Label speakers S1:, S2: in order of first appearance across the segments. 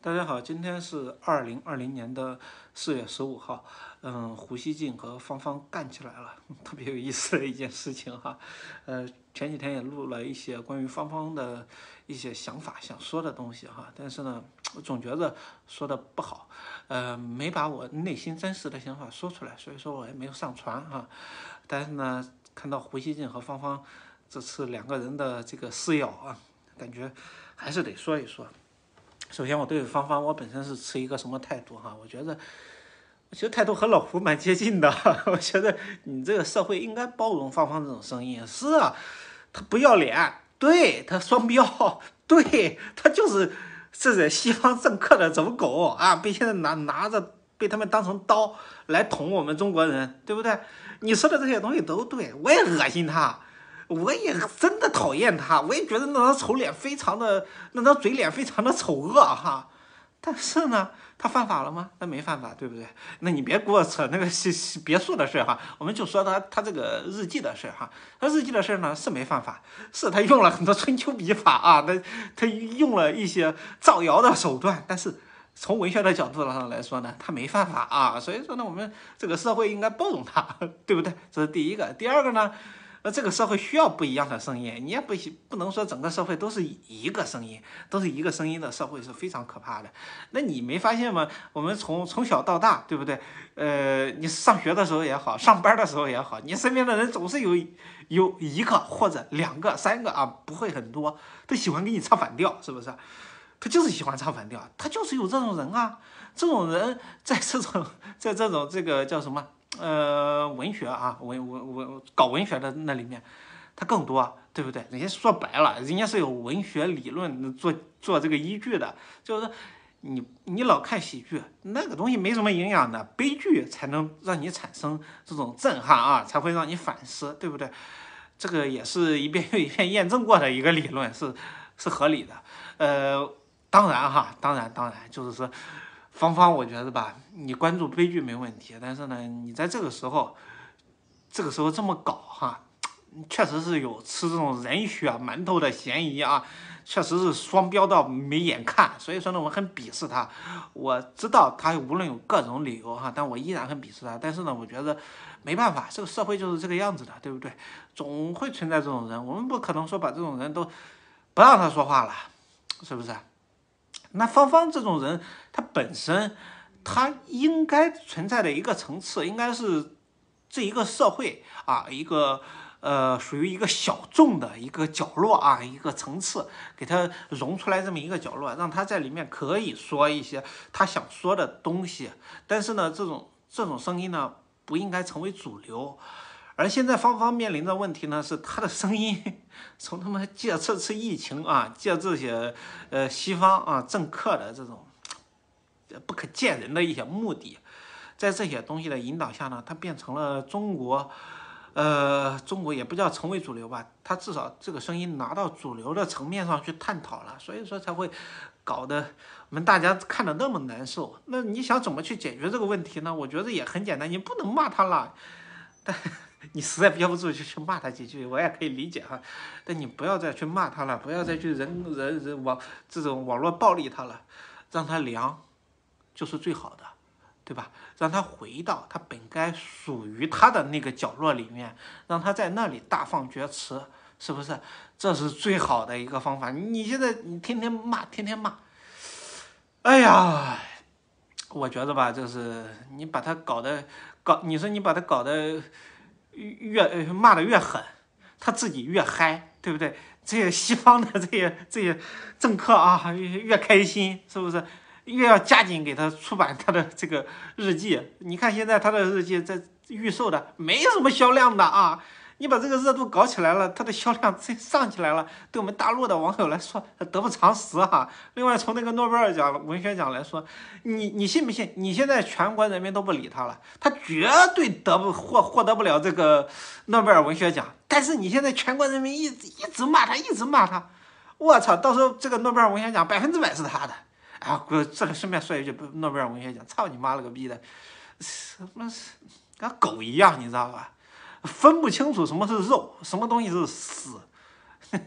S1: 大家好，今天是2020年的4月15号。胡锡进和芳芳干起来了，特别有意思的一件事情哈。前几天也录了一些关于芳芳的一些想法、想说的东西哈，但是呢，我总觉得说的不好，没把我内心真实的想法说出来，所以说我也没有上传哈。但是呢，看到胡锡进和芳芳这次两个人的这个撕咬啊，感觉还是得说一说。首先，我对芳芳，我本身是持一个什么态度哈？我觉得态度和老胡蛮接近的。我觉得你这个社会应该包容芳芳这种声音。是啊，他不要脸，对他双标，对他就是这些西方政客的走狗啊，被现在拿着被他们当成刀来捅我们中国人，对不对？你说的这些东西都对，我也恶心他。我也真的讨厌他，我也觉得那张丑脸非常的，那张嘴脸非常的丑恶哈。但是呢，他犯法了吗？他没犯法，对不对？那你别给我扯那个别墅的事哈，我们就说他这个日记的事哈。他日记的事呢是没犯法，是他用了很多春秋笔法啊，他用了一些造谣的手段，但是从文学的角度上来说呢，他没犯法啊。所以说呢，我们这个社会应该包容他，对不对？这是第一个。第二个呢？这个社会需要不一样的声音，你也不能说整个社会都是一个声音，都是一个声音的社会是非常可怕的。那你没发现吗？我们从小到大，对不对？你上学的时候也好，上班的时候也好，你身边的人总是有一个或者两个、三个啊，不会很多，都喜欢给你唱反调，是不是？他就是喜欢唱反调，他就是有这种人啊。这种人在这种这个叫什么？文学啊，搞文学的那里面，它更多，对不对？人家说白了，人家是有文学理论做这个依据的，就是说你老看喜剧，那个东西没什么营养的，悲剧才能让你产生这种震撼啊，才会让你反思，对不对？这个也是一遍又一遍验证过的一个理论，是合理的。当然哈，当然，就是说。芳芳，我觉得吧，你关注悲剧没问题，但是呢，你在这个时候这么搞哈，确实是有吃这种人血馒头的嫌疑啊，确实是双标到没眼看，所以说呢，我很鄙视他。我知道他无论有各种理由哈，但我依然很鄙视他。但是呢，我觉得没办法，这个社会就是这个样子的，对不对？总会存在这种人，我们不可能说把这种人都不让他说话了，是不是？那芳芳这种人，他本身他应该存在的一个层次，应该是这一个社会啊，一个属于一个小众的一个角落啊，一个层次，给他融出来这么一个角落，让他在里面可以说一些他想说的东西。但是呢，这种声音呢，不应该成为主流。而现在芳芳面临的问题呢，是她的声音从他们借这次疫情啊，借这些西方啊政客的这种不可见人的一些目的，在这些东西的引导下呢，它变成了中国也不叫成为主流吧，它至少这个声音拿到主流的层面上去探讨了，所以说才会搞得我们大家看得那么难受。那你想怎么去解决这个问题呢？我觉得也很简单，你不能骂他了，但你实在憋不住就去骂他几句，我也可以理解哈。但你不要再去骂他了，不要再去这种网络暴力他了，让他凉就是最好的，对吧？让他回到他本该属于他的那个角落里面，让他在那里大放厥词，是不是？这是最好的一个方法。你现在你天天骂，哎呀，我觉得吧，就是你把他你说你把他搞得骂得越狠，他自己越嗨，对不对？这些西方的这些政客啊，越开心，是不是？越要加紧给他出版他的这个日记。你看现在他的日记在预售的没什么销量的啊，你把这个热度搞起来了，它的销量上起来了，对我们大陆的网友来说得不偿失哈。另外，从那个诺贝尔奖文学奖来说，你信不信？你现在全国人民都不理他了，他绝对获得不了这个诺贝尔文学奖。但是你现在全国人民一直骂他，一直骂他，我操！到时候这个诺贝尔文学奖100%是他的。啊，这里顺便说一句，诺贝尔文学奖，操你妈了个逼的，什么跟狗一样，你知道吧？分不清楚什么是肉，什么东西是屎，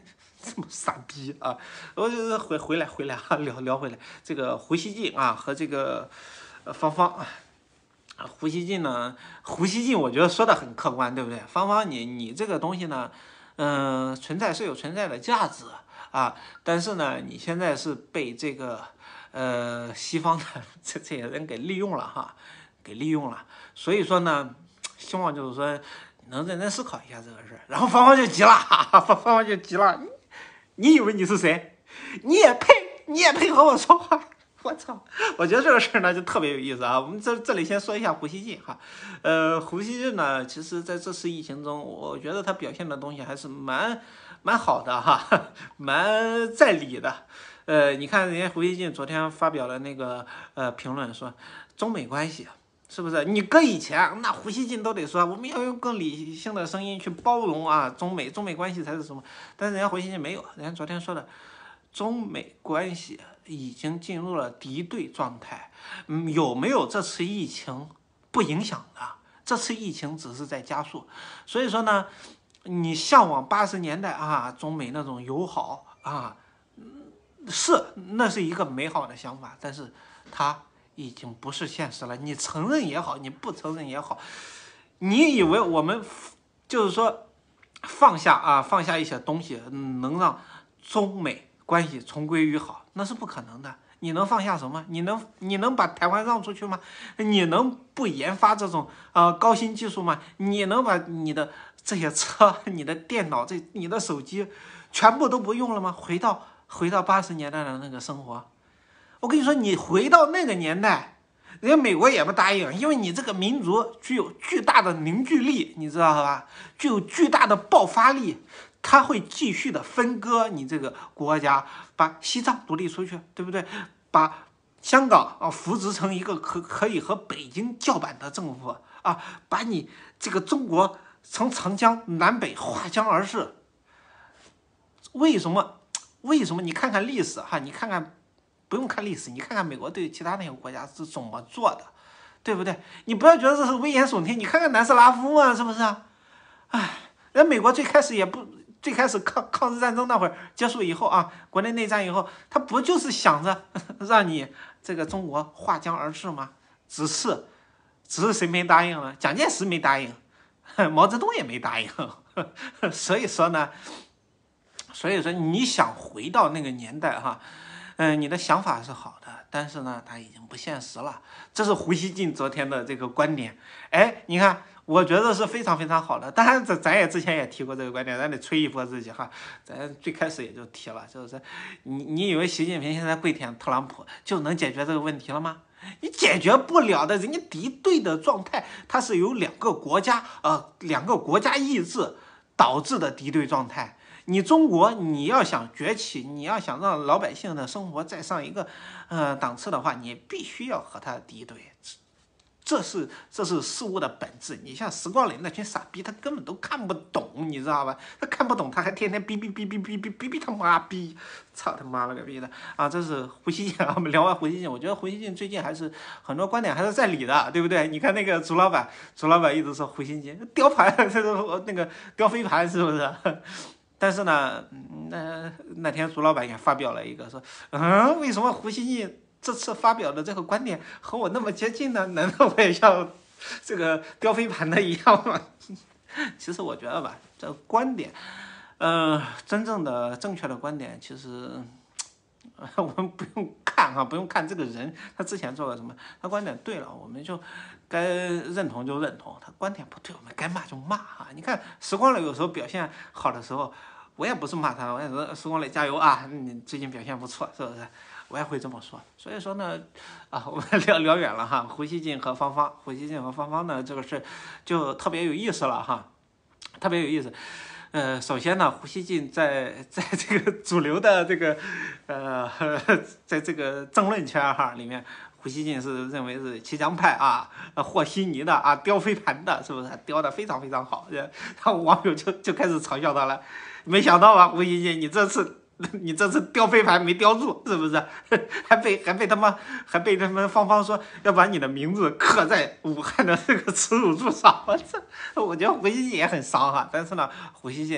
S1: 这么傻逼啊！我就是回来啊，聊回来这个胡锡进啊和这个芳芳啊。胡锡进呢？胡锡进我觉得说的很客观，对不对？芳芳，你这个东西呢，存在是有存在的价值啊，但是呢，你现在是被这个西方的这些人给利用了哈，给利用了。所以说呢，希望就是说能认真思考一下这个事儿。然后芳芳就急了，芳芳就急了，你以为你是谁？你也配和我说话？我操！我觉得这个事儿呢就特别有意思啊。我们这里先说一下胡锡进哈，胡锡进呢，其实在这次疫情中，我觉得他表现的东西还是蛮好的哈，蛮在理的。你看人家胡锡进昨天发表了那个评论说中美关系。是不是？你搁以前，那胡锡进都得说，我们要用更理性的声音去包容啊，中美关系才是什么？但是人家胡锡进没有，人家昨天说的，中美关系已经进入了敌对状态。有没有这次疫情不影响的？这次疫情只是在加速。所以说呢，你向往80年代啊，中美那种友好啊，那是一个美好的想法，但是它已经不是现实了。你承认也好，你不承认也好，你以为我们就是说放下一些东西，能让中美关系重归于好，那是不可能的。你能放下什么？你能把台湾让出去吗？你能不研发这种高新技术吗？你能把你的这些车、你的电脑、你的手机全部都不用了吗？回到80年代的那个生活。我跟你说，你回到那个年代，人家美国也不答应，因为你这个民族具有巨大的凝聚力，你知道吧？具有巨大的爆发力，他会继续的分割你这个国家，把西藏独立出去，对不对？把香港扶植成一个可以和北京叫板的政府啊，把你这个中国从长江南北划江而治。为什么？你看看历史哈，你看看。不用看历史，你看看美国对其他那些国家是怎么做的，对不对？你不要觉得这是危言耸听，你看看南斯拉夫啊，是不是啊？哎，人美国最开始抗日战争那会儿结束以后啊，国内内战以后，他不就是想着让你这个中国划江而治吗？只是谁没答应了？蒋介石没答应，毛泽东也没答应。所以说你想回到那个年代哈。你的想法是好的，但是呢，它已经不现实了。这是胡锡进昨天的这个观点。哎，你看，我觉得是非常非常好的。当然，咱也之前也提过这个观点，咱得吹一波自己哈。咱最开始也就提了，就是你以为习近平现在跪舔特朗普就能解决这个问题了吗？你解决不了的，人家敌对的状态，它是由两个国家意志导致的敌对状态。你中国，你要想崛起，你要想让老百姓的生活再上一个档次的话，你必须要和他敌对，这是事物的本质。你像时光里那群傻逼，他根本都看不懂，你知道吧？他看不懂，他还天天逼他妈逼，操他妈了个逼的啊！这是胡锡进啊，我们聊完胡锡进，我觉得胡锡进最近还是很多观点还是在理的，对不对？你看那个朱老板一直说胡锡进雕盘，那个雕飞盘，是不是？但是呢，那天朱老板也发表了一个说，为什么胡锡进这次发表的这个观点和我那么接近呢？难道我也像这个雕飞盘的一样吗？其实我觉得吧，这个观点，真正的正确的观点，其实我们不用看这个人他之前做了什么，他观点对了，我们就该认同就认同；他观点不对，我们该骂就骂啊！你看时光磊有时候表现好的时候，我也不是骂他，我也说时光磊加油啊，你最近表现不错，是不是？我也会这么说。所以说呢，我们聊远了哈，胡锡进和芳芳呢这个事就特别有意思了哈，特别有意思。首先呢，胡锡进在这个主流的这个在这个政论圈哈里面，胡锡进是认为是骑墙派啊，和稀泥的啊，雕飞盘的，是不是？雕的非常非常好，然后网友就开始嘲笑他了。没想到吧，胡锡进，你这次雕飞盘没雕住，是不是？还被他们芳芳说要把你的名字刻在武汉的这个耻辱柱上。我觉得胡锡进也很伤哈，但是呢，胡锡进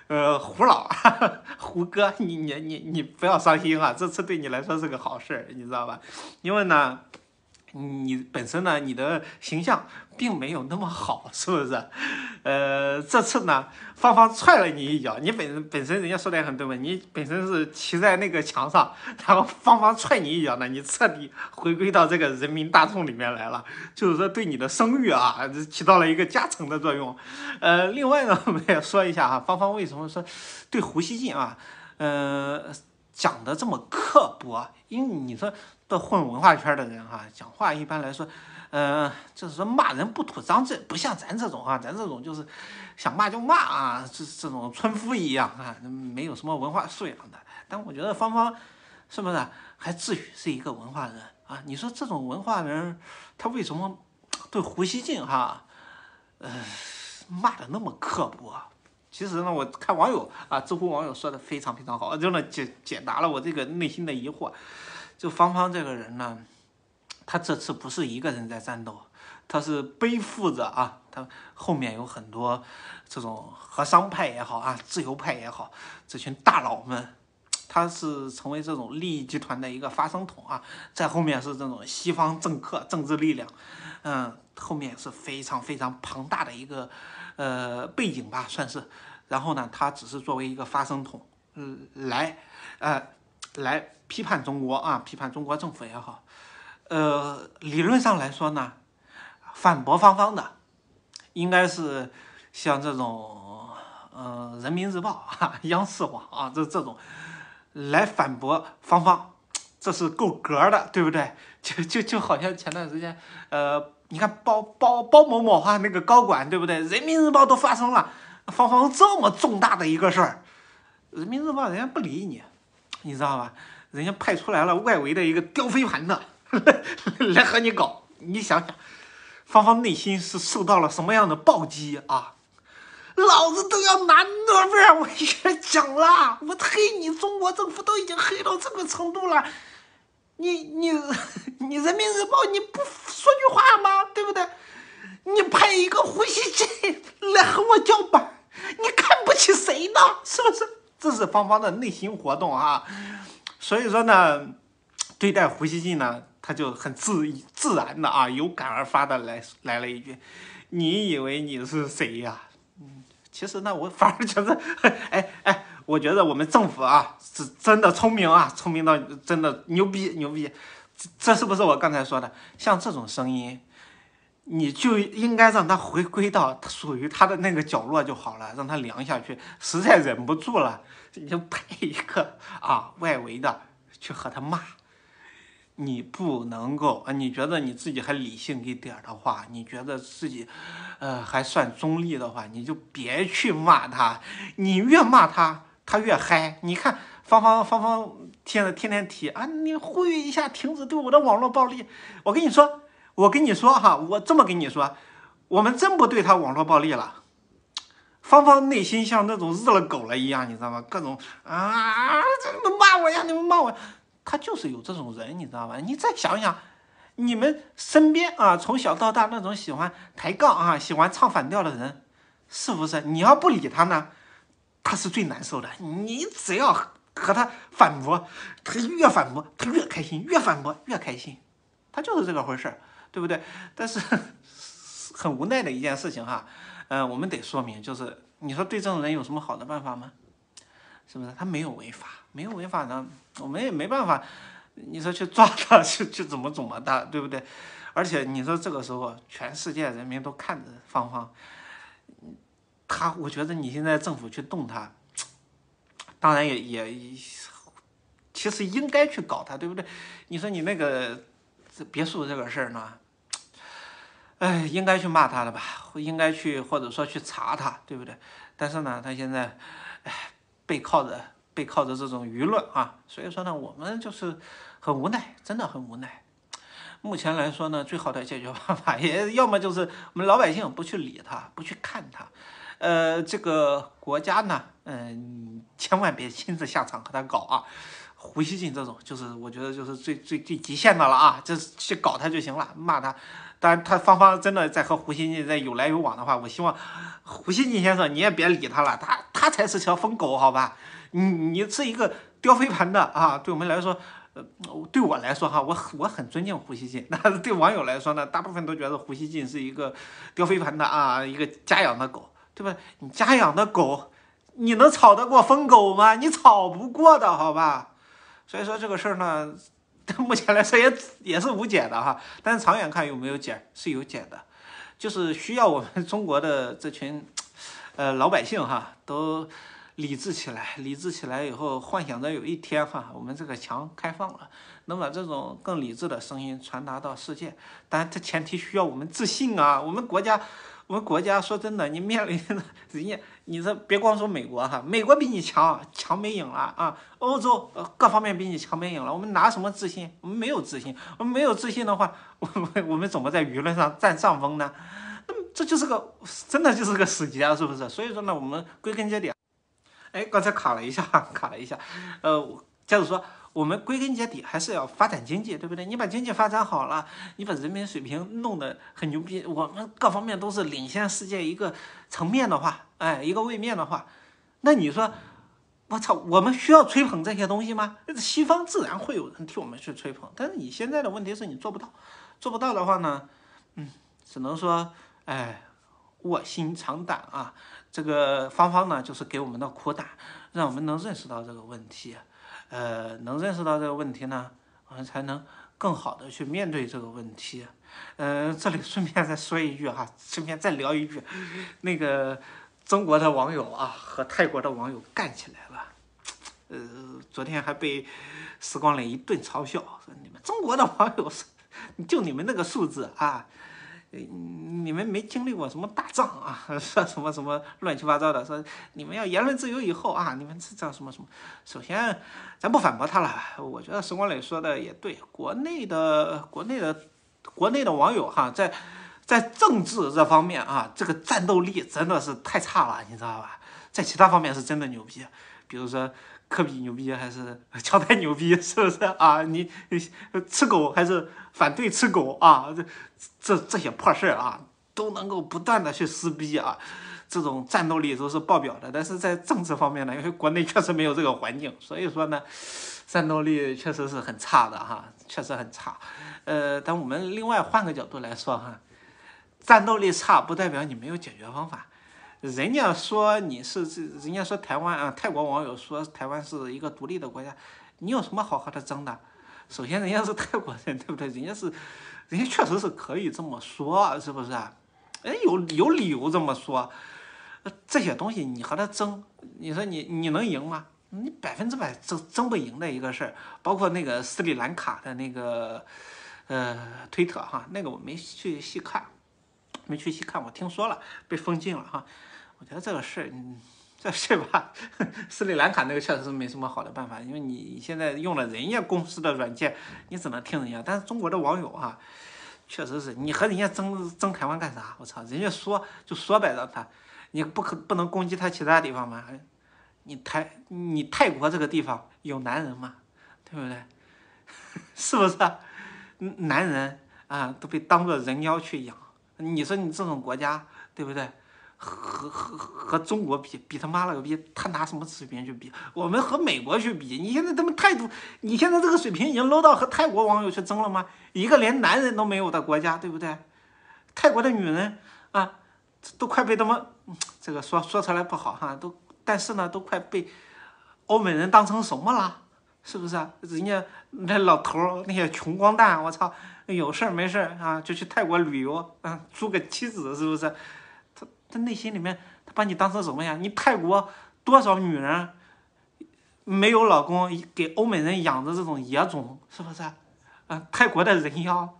S1: 胡老胡歌，你不要伤心啊，这次对你来说是个好事，你知道吧？因为呢。你本身呢，你的形象并没有那么好，是不是？这次呢，芳芳踹了你一脚，你本身人家说的也很对嘛，你本身是骑在那个墙上，然后芳芳踹你一脚呢，你彻底回归到这个人民大众里面来了，就是说对你的声誉啊，起到了一个加成的作用。另外呢，我们也说一下哈，芳芳为什么说对胡锡进啊，讲的这么刻薄？因为你说这混文化圈的人哈，讲话一般来说，就是说骂人不吐脏字，不像咱这种啊，咱这种就是想骂就骂啊，这种村夫一样啊，没有什么文化素养的。但我觉得芳芳是不是还自诩是一个文化人啊？你说这种文化人，他为什么对胡锡进哈，骂的那么刻薄？其实呢，我看网友啊，知乎网友说的非常非常好，真的解答了我这个内心的疑惑。就芳芳这个人呢，他这次不是一个人在战斗，他是背负着啊，他后面有很多这种和商派也好啊，自由派也好，这群大佬们，他是成为这种利益集团的一个发声筒啊，在后面是这种西方政客、政治力量，后面是非常非常庞大的一个背景吧，算是。然后呢，他只是作为一个发声筒，来批判中国啊，批判中国政府也好。理论上来说呢，反驳芳芳的应该是像这种人民日报啊、央视网啊这种来反驳芳芳，这是够格的，对不对？就好像前段时间你看包某某哈那个高管，对不对？人民日报都发声了，芳芳这么重大的一个事儿，人民日报人家不理你，你知道吧？人家派出来了外围的一个叼飞盘的来和你搞，你想想，芳芳内心是受到了什么样的暴击啊？老子都要拿诺贝尔文学奖了，我黑你中国政府都已经黑到这个程度了，你人民日报你不说句话吗？对不对？你派一个胡锡进来和我叫板，你看不起谁呢？是不是？这是芳芳的内心活动啊。所以说呢，对待胡锡进呢，他就很自然的啊，有感而发的来了一句：“你以为你是谁呀？”其实呢，我反而觉得，我觉得我们政府啊是真的聪明啊，聪明到真的牛逼，这是不是我刚才说的？像这种声音，你就应该让他回归到属于他的那个角落就好了，让他凉下去。实在忍不住了，你就派一个外围的去和他骂。你不能够你觉得你自己还理性一点的话，你觉得自己还算中立的话，你就别去骂他。你越骂他，他越嗨。你看芳芳天天提啊，你呼吁一下停止对我的网络暴力。我跟你说哈，我这么跟你说，我们真不对他网络暴力了。芳芳内心像那种日了狗了一样，你知道吗？各种你们骂我呀，你们骂我。他就是有这种人，你知道吧？你再想想，你们身边啊，从小到大那种喜欢抬杠啊、喜欢唱反调的人，是不是？你要不理他呢，他是最难受的。你只要和他反驳，他越反驳他越开心，越反驳越开心，他就是这个回事儿，对不对？但是很无奈的一件事情哈，我们得说明，就是你说对这种人有什么好的办法吗？是不是？他没有违法，没有违法呢，我们也没办法。你说去抓他，去怎么他，对不对？而且你说这个时候，全世界人民都看着芳芳，我觉得你现在政府去动他，当然也其实应该去搞他，对不对？你说你那个别墅这个事儿呢，应该去骂他的吧，应该去或者说去查他，对不对？但是呢，他现在，背靠着这种舆论啊，所以说呢，我们就是很无奈，真的很无奈。目前来说呢，最好的解决办法也要么就是我们老百姓不去理他，不去看他，这个国家呢，千万别亲自下场和他搞啊， 胡锡进这种，就是我觉得就是最极限的了啊，就是去搞他就行了，骂他。当然，他芳芳真的在和胡锡进在有来有往的话，我希望胡锡进先生你也别理他了，他才是条疯狗，好吧？你是一个叼飞盘的啊，对我们来说。对我来说哈，我很尊敬胡锡进，但是对网友来说呢，大部分都觉得胡锡进是一个叼飞盘的啊，一个家养的狗，对吧？你家养的狗，你能吵得过疯狗吗？你吵不过的，好吧？所以说这个事儿呢，目前来说也是无解的哈，但是长远看有没有解是有解的，就是需要我们中国的这群老百姓哈都。理智起来，理智起来以后，幻想着有一天哈，我们这个墙开放了，能把这种更理智的声音传达到世界。当然，这前提需要我们自信啊。我们国家说真的，你面临人家，你这别光说美国哈，美国比你强没赢了啊。欧洲各方面比你强没赢了，我们拿什么自信？我们没有自信，我们没有自信的话，我们怎么在舆论上占上风呢？那么这就是真的就是个死结啊，是不是？所以说呢，我们归根结底。哎，刚才卡了一下，接着说，我们归根结底还是要发展经济，对不对？你把经济发展好了，你把人民水平弄得很牛逼，我们各方面都是领先世界一个层面的话，哎，一个位面的话，那你说，我操，我们需要吹捧这些东西吗？西方自然会有人替我们去吹捧，但是你现在的问题是你做不到，做不到的话呢，只能说，哎。卧薪尝胆啊，这个芳芳呢，就是给我们的苦胆，让我们能认识到这个问题，能认识到这个问题呢，我们才能更好的去面对这个问题。这里顺便再说一句哈，顺便再聊一句，那个中国的网友啊和泰国的网友干起来了，昨天还被时光磊一顿嘲笑，说你们中国的网友是，就你们那个素质啊。你们没经历过什么大仗啊，说什么乱七八糟的，说你们要言论自由以后啊，你们是这样什么。首先，咱不反驳他了，我觉得时光磊说的也对，国内的网友哈，在政治这方面啊，这个战斗力真的是太差了，你知道吧？在其他方面是真的牛逼，比如说。科比牛逼还是乔丹牛逼，是不是啊？你吃狗还是反对吃狗啊？这些破事啊，都能够不断的去撕逼啊，这种战斗力都是爆表的。但是在政治方面呢，因为国内确实没有这个环境，所以说呢，战斗力确实是很差的哈，确实很差。但我们另外换个角度来说哈，战斗力差不代表你没有解决方法。人家说人家说台湾啊，泰国网友说台湾是一个独立的国家，你有什么好和他争的？首先人家是泰国人，对不对？人家确实是可以这么说，是不是啊？哎，有理由这么说。这些东西你和他争，你说你能赢吗？你100%争不赢的一个事儿。包括那个斯里兰卡的那个推特哈，那个我没去细看，我听说了被封禁了哈。我觉得这个事吧，斯里兰卡那个确实是没什么好的办法，因为你现在用了人家公司的软件，你只能听人家。但是中国的网友哈，确实是你和人家争台湾干啥？我操，人家说就说白了他，你不能攻击他其他地方吗？你泰国这个地方有男人吗？对不对？是不是啊？男人啊都被当作人妖去养，你说你这种国家对不对？和中国比他妈了个逼，他拿什么水平去比？我们和美国去比，你现在他们态度，你现在这个水平已经 low 到和泰国网友去争了吗？一个连男人都没有的国家，对不对？泰国的女人啊，都快被他们这个说出来不好哈，但是呢，都快被欧美人当成什么了？是不是啊？人家那老头那些穷光蛋，我操，有事没事啊就去泰国旅游，租个妻子，是不是？他内心里面，他把你当成什么呀？你泰国多少女人没有老公，给欧美人养着这种野种，是不是？泰国的人妖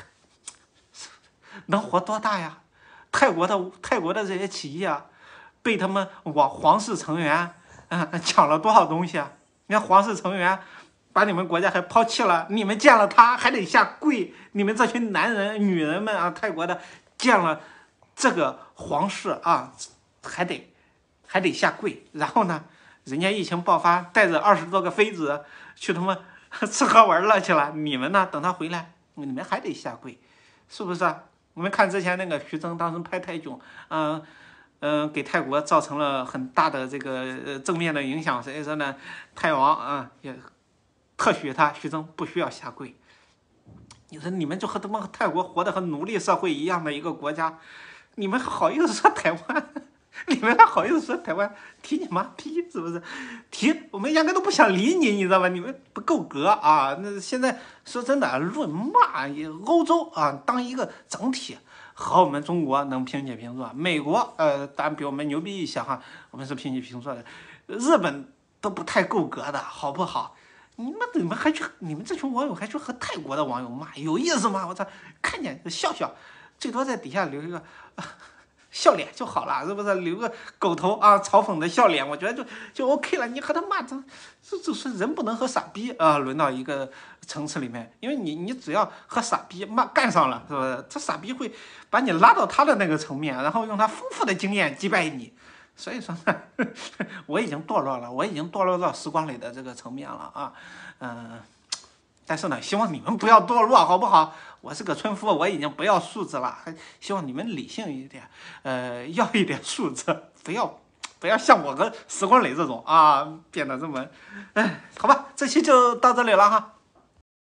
S1: 能活多大呀？泰国的这些企业啊，被他们皇室成员抢了多少东西啊？你看皇室成员把你们国家还抛弃了，你们见了他还得下跪，你们这群男人女人们啊，泰国的见了这个皇室啊，还得下跪，然后呢， 人家疫情爆发，带着20多个妃子去他妈吃喝玩乐去了，你们呢？等他回来，你们还得下跪，是不是啊？我们看之前那个徐峥当时拍泰囧，给泰国造成了很大的这个正面的影响，所以说呢，泰王啊也特许徐峥不需要下跪。你说你们就和他妈泰国活得和奴隶社会一样的一个国家，你们好意思说台湾？你们还好意思说台湾提你妈批是不是？提我们压根都不想理你，你知道吧？你们不够格啊！那现在说真的，论骂欧洲啊，当一个整体和我们中国能平起平坐，美国当然比我们牛逼一些哈，我们是平起平坐的，日本都不太够格的好不好？你们这群网友还去和泰国的网友骂，有意思吗？我操，看见就笑笑，最多在底下留一个。笑脸就好了，是不是？留个狗头啊，嘲讽的笑脸，我觉得就 OK 了。你和他骂，这人不能和傻逼啊轮到一个层次里面，因为你只要和傻逼干上了，是不是？这傻逼会把你拉到他的那个层面，然后用他丰富的经验击败你。所以说呢，我已经堕落了，我已经堕落到时光里的这个层面了啊，但是呢，希望你们不要堕落，好不好？我是个村夫，我已经不要素质了，还希望你们理性一点，要一点素质，不要像我和时光磊这种啊，变得这么，好吧，这期就到这里了哈。